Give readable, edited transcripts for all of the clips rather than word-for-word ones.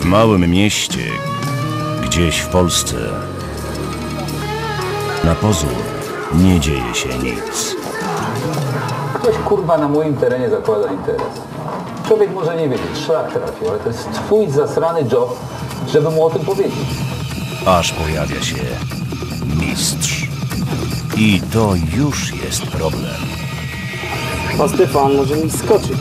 małym mieście, gdzieś w Polsce, na pozór nie dzieje się nic. Ktoś kurwa na moim terenie zakłada interes. Człowiek może nie wiedzieć, szlak trafił, ale to jest twój zasrany job, żeby mu o tym powiedzieć. Aż pojawia się mistrz. I to już jest problem. A Stefan może mi skoczyć.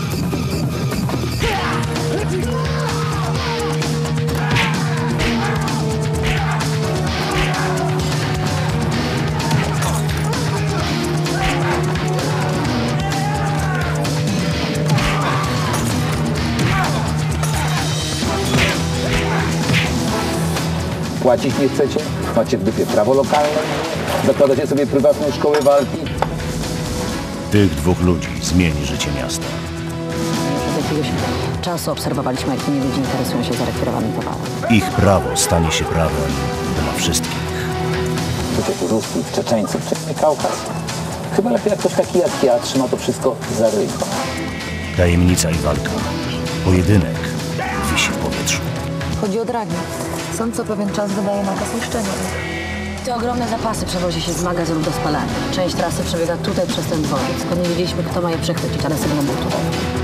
Płacić nie chcecie? Macie w dupie prawo lokalne? Zakładacie sobie prywatną szkołę walki? Tych dwóch ludzi zmieni życie miasta. Od jakiegoś czasu obserwowaliśmy, jak inni ludzie interesują się zarekwirowanym towarem. Ich prawo stanie się prawem dla wszystkich. Ludzie tu Rusów, Czeczeńców, czy Kaukaz. Chyba lepiej jak ktoś taki jak ja trzyma to wszystko za ryj. Tajemnica i walka. Pojedynek wisi w powietrzu. Chodzi o dragi. Sąd co pewien czas wydaje nakaz niszczenia. Te ogromne zapasy przewozi się z magazynów do spalania. Część trasy przebiega tutaj przez ten dworzec, skąd nie wiedzieliśmy, kto ma je przechwycić, ale sygnał był tutaj.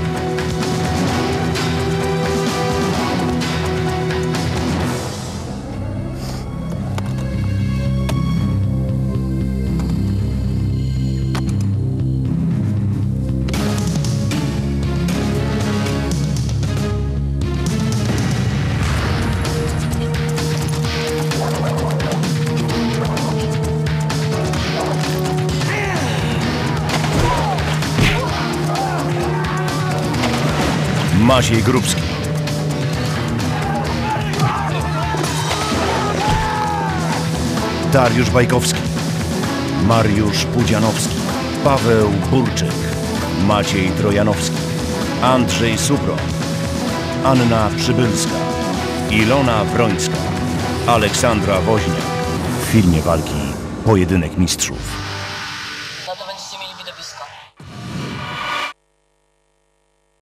Maciej Grubski. Dariusz Bajkowski. Mariusz Pudzianowski. Paweł Burczyk. Maciej Trojanowski. Andrzej Supro. Anna Przybylska. Ilona Wrońska. Aleksandra Woźniak. W filmie walki Pojedynek Mistrzów.